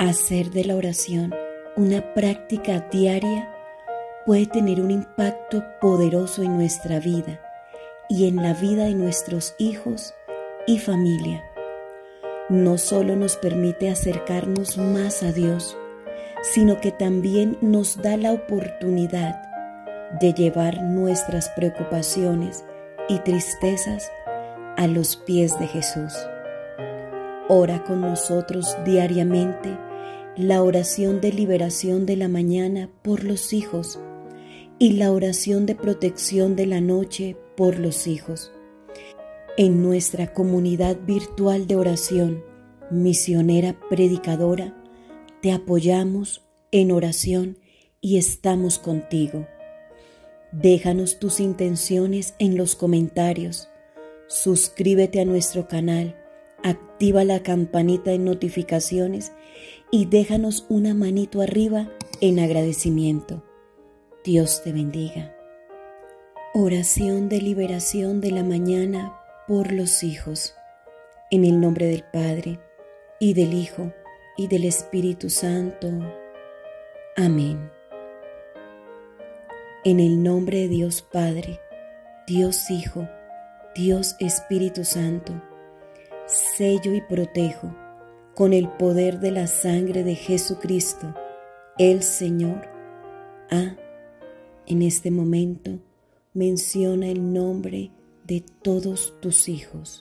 Hacer de la oración una práctica diaria puede tener un impacto poderoso en nuestra vida y en la vida de nuestros hijos y familia. No solo nos permite acercarnos más a Dios, sino que también nos da la oportunidad de llevar nuestras preocupaciones y tristezas a los pies de Jesús. Ora con nosotros diariamente la oración de liberación de la mañana por los hijos y la oración de protección de la noche por los hijos. En nuestra comunidad virtual de oración, Misionera Predicadora, te apoyamos en oración y estamos contigo. Déjanos tus intenciones en los comentarios, suscríbete a nuestro canal, activa la campanita de notificaciones y déjanos una manito arriba en agradecimiento. Dios te bendiga. Oración de liberación de la mañana por los hijos. En el nombre del Padre, y del Hijo, y del Espíritu Santo. Amén. En el nombre de Dios Padre, Dios Hijo, Dios Espíritu Santo, sello y protejo con el poder de la sangre de Jesucristo, el Señor. En este momento menciona el nombre de todos tus hijos.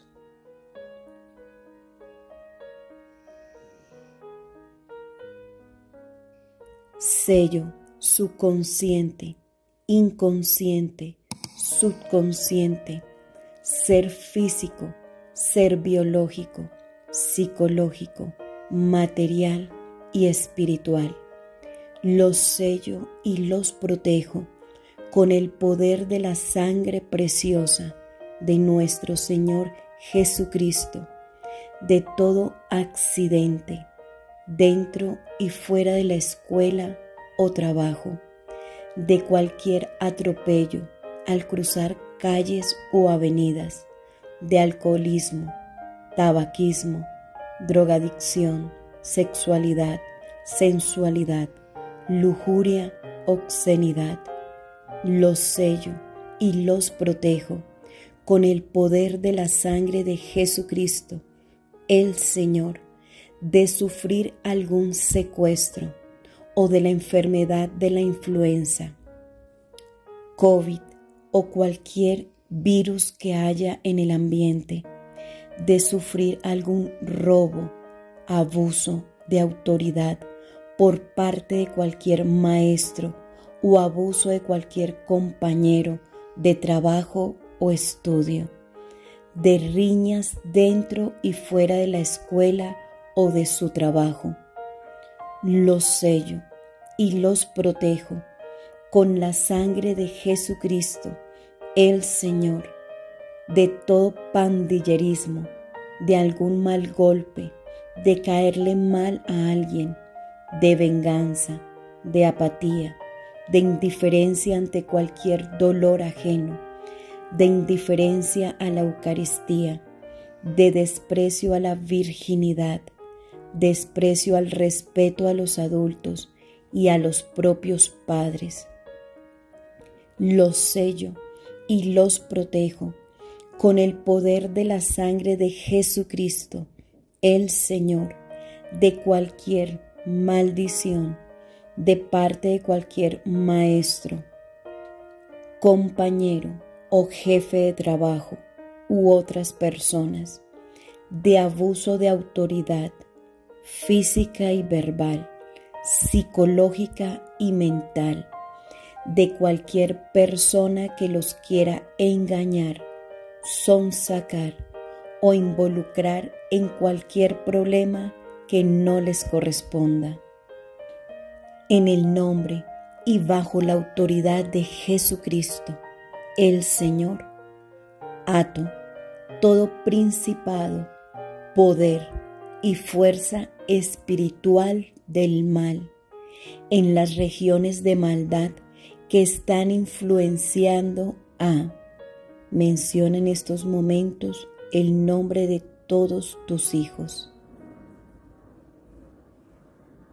Sello subconsciente, inconsciente, subconsciente, ser físico, ser biológico, psicológico, material y espiritual. Los sello y los protejo con el poder de la sangre preciosa de nuestro Señor Jesucristo, de todo accidente, dentro y fuera de la escuela o trabajo, de cualquier atropello al cruzar calles o avenidas, de alcoholismo, tabaquismo, drogadicción, sexualidad, sensualidad, lujuria, obscenidad. Los sello y los protejo con el poder de la sangre de Jesucristo, el Señor, de sufrir algún secuestro o de la enfermedad de la influenza, COVID o cualquier virus que haya en el ambiente, de sufrir algún robo, abuso de autoridad por parte de cualquier maestro o abuso de cualquier compañero de trabajo o estudio, de riñas dentro y fuera de la escuela o de su trabajo. Los sello y los protejo con la sangre de Jesucristo, el Señor, de todo pandillerismo, de algún mal golpe, de caerle mal a alguien, de venganza, de apatía, de indiferencia ante cualquier dolor ajeno, de indiferencia a la Eucaristía, de desprecio a la virginidad, desprecio al respeto a los adultos y a los propios padres. Los sello y los protejo con el poder de la sangre de Jesucristo, el Señor, de cualquier maldición, de parte de cualquier maestro, compañero o jefe de trabajo u otras personas, de abuso de autoridad física y verbal, psicológica y mental, de cualquier persona que los quiera engañar, sonsacar o involucrar en cualquier problema que no les corresponda. En el nombre y bajo la autoridad de Jesucristo, el Señor, ato todo principado, poder y fuerza espiritual del mal en las regiones de maldad que están influenciando a. Menciona en estos momentos el nombre de todos tus hijos.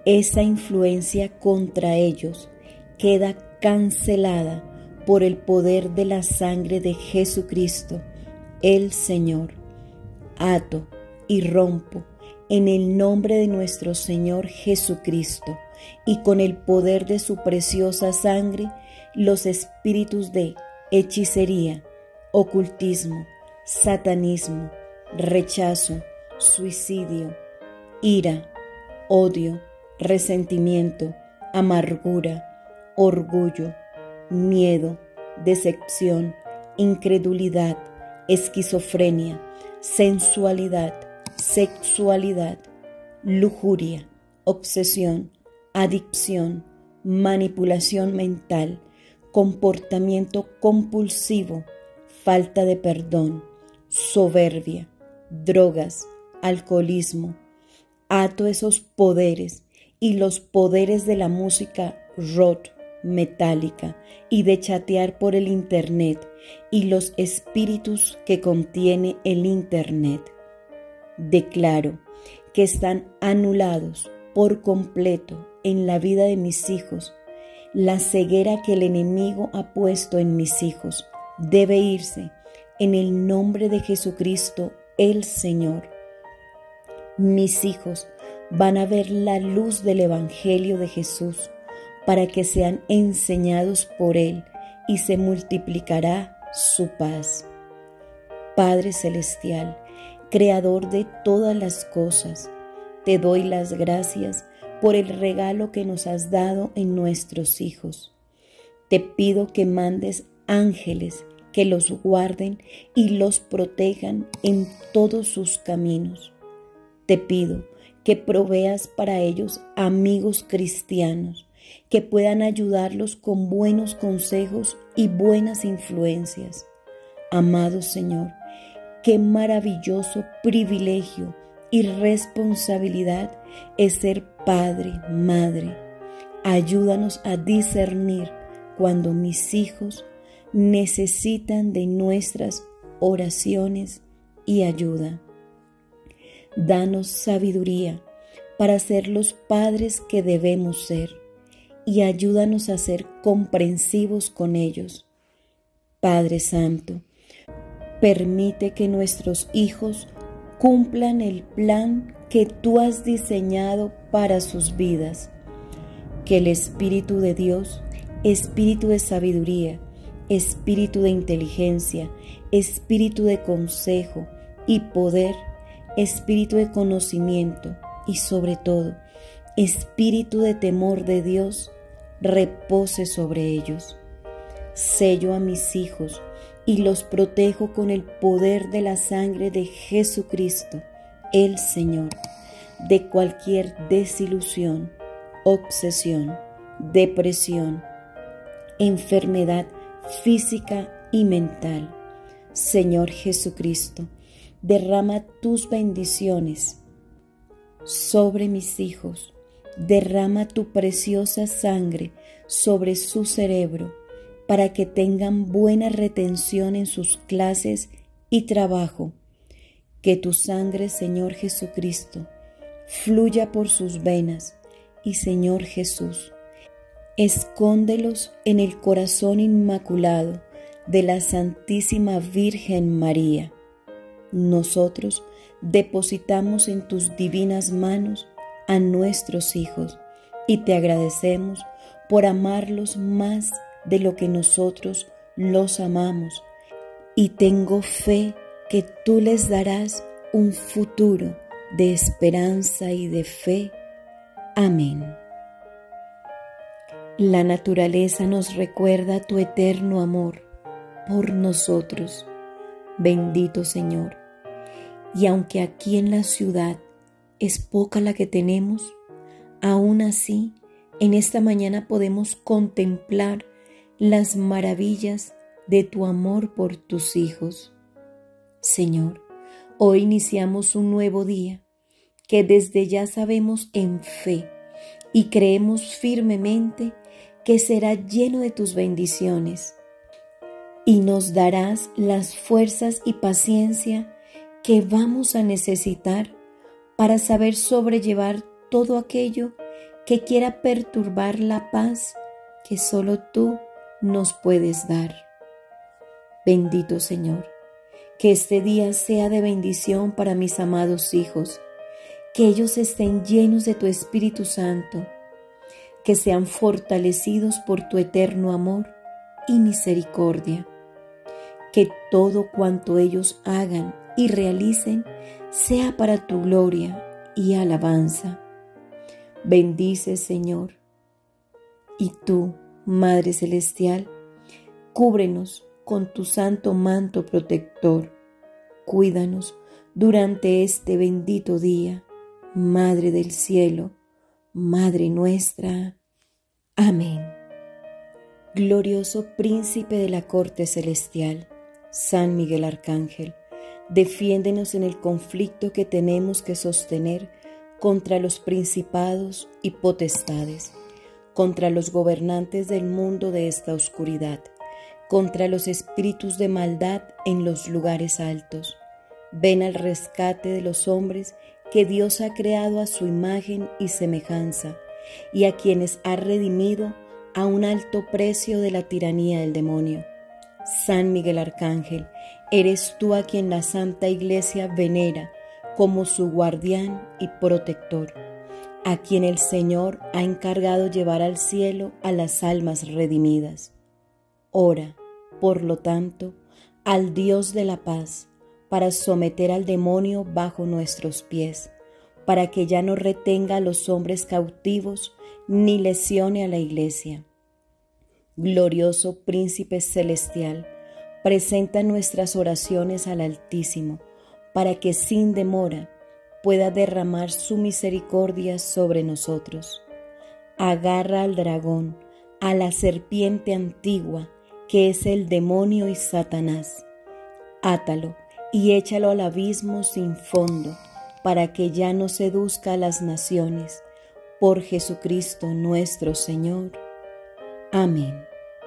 esa influencia contra ellos queda cancelada por el poder de la sangre de Jesucristo, el Señor. Ato y rompo en el nombre de nuestro Señor Jesucristo y con el poder de su preciosa sangre los espíritus de hechicería, ocultismo, satanismo, rechazo, suicidio, ira, odio, resentimiento, amargura, orgullo, miedo, decepción, incredulidad, esquizofrenia, sensualidad, sexualidad, lujuria, obsesión, adicción, manipulación mental, comportamiento compulsivo, falta de perdón, soberbia, drogas, alcoholismo. Ato esos poderes y los poderes de la música rock, metálica y de chatear por el internet y los espíritus que contiene el internet. Declaro que están anulados por completo en la vida de mis hijos. La ceguera que el enemigo ha puesto en mis hijos debe irse en el nombre de Jesucristo el Señor. Mis hijos van a ver la luz del Evangelio de Jesús para que sean enseñados por Él y se multiplicará su paz. Padre Celestial, Creador de todas las cosas, te doy las gracias por el regalo que nos has dado en nuestros hijos. Te pido que mandes ángeles que los guarden y los protejan en todos sus caminos. Te pido que proveas para ellos amigos cristianos que puedan ayudarlos con buenos consejos y buenas influencias. Amado Señor, qué maravilloso privilegio y responsabilidad es ser padre, madre. Ayúdanos a discernir cuando mis hijos necesitan de nuestras oraciones y ayuda. Danos sabiduría para ser los padres que debemos ser y ayúdanos a ser comprensivos con ellos. Padre Santo, permite que nuestros hijos cumplan el plan que tú has diseñado para sus vidas. Que el Espíritu de Dios, Espíritu de sabiduría, Espíritu de inteligencia, Espíritu de consejo y poder, Espíritu de conocimiento y sobre todo, Espíritu de temor de Dios, repose sobre ellos. Sello a mis hijos y los protejo con el poder de la sangre de Jesucristo, el Señor, de cualquier desilusión, obsesión, depresión, enfermedad física y mental. Señor Jesucristo, derrama tus bendiciones sobre mis hijos. Derrama tu preciosa sangre sobre su cerebro para que tengan buena retención en sus clases y trabajo. Que tu sangre, Señor Jesucristo, fluya por sus venas y, Señor Jesús, escóndelos en el corazón inmaculado de la Santísima Virgen María. Nosotros depositamos en tus divinas manos a nuestros hijos y te agradecemos por amarlos más de lo que nosotros los amamos, y tengo fe que tú les darás un futuro de esperanza y de fe. Amén. La naturaleza nos recuerda tu eterno amor por nosotros. Bendito Señor. Y aunque aquí en la ciudad es poca la que tenemos, aún así en esta mañana podemos contemplar las maravillas de tu amor por tus hijos. Señor, hoy iniciamos un nuevo día que desde ya sabemos en fe y creemos firmemente que será lleno de tus bendiciones y nos darás las fuerzas y paciencia que vamos a necesitar para saber sobrellevar todo aquello que quiera perturbar la paz que solo tú nos puedes dar. Bendito Señor, que este día sea de bendición para mis amados hijos, que ellos estén llenos de tu Espíritu Santo, que sean fortalecidos por tu eterno amor y misericordia, que todo cuanto ellos hagan y realicen sea para tu gloria y alabanza. Bendice, Señor, y tú, Madre Celestial, cúbrenos con tu santo manto protector. Cuídanos durante este bendito día, Madre del cielo, Madre nuestra. Amén. Glorioso Príncipe de la corte celestial, San Miguel Arcángel, defiéndenos en el conflicto que tenemos que sostener contra los principados y potestades, contra los gobernantes del mundo de esta oscuridad, contra los espíritus de maldad en los lugares altos. Ven al rescate de los hombres que Dios ha creado a su imagen y semejanza, y a quienes ha redimido a un alto precio de la tiranía del demonio. San Miguel Arcángel, eres tú a quien la Santa Iglesia venera como su guardián y protector, a quien el Señor ha encargado llevar al cielo a las almas redimidas. Ora, por lo tanto, al Dios de la paz, para someter al demonio bajo nuestros pies, para que ya no retenga a los hombres cautivos ni lesione a la Iglesia. Glorioso Príncipe Celestial, presenta nuestras oraciones al Altísimo, para que sin demora pueda derramar su misericordia sobre nosotros. Agarra al dragón, a la serpiente antigua, que es el demonio y Satanás. Átalo y échalo al abismo sin fondo, para que ya no seduzca a las naciones. Por Jesucristo nuestro Señor. Amén.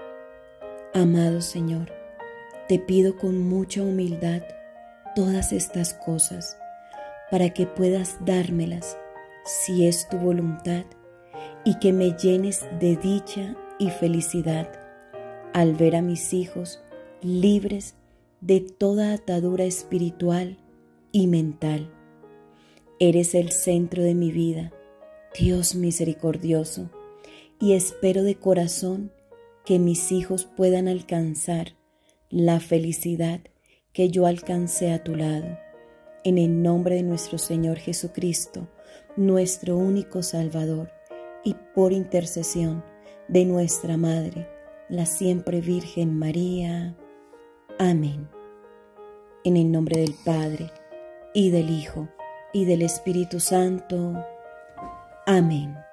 Amado Señor, te pido con mucha humildad todas estas cosas, para que puedas dármelas, si es tu voluntad, y que me llenes de dicha y felicidad al ver a mis hijos libres de toda atadura espiritual y mental. Eres el centro de mi vida, Dios misericordioso, y espero de corazón que mis hijos puedan alcanzar la felicidad que yo alcancé a tu lado. En el nombre de nuestro Señor Jesucristo, nuestro único Salvador, y por intercesión de nuestra Madre, la siempre Virgen María. Amén. En el nombre del Padre, y del Hijo, y del Espíritu Santo. Amén.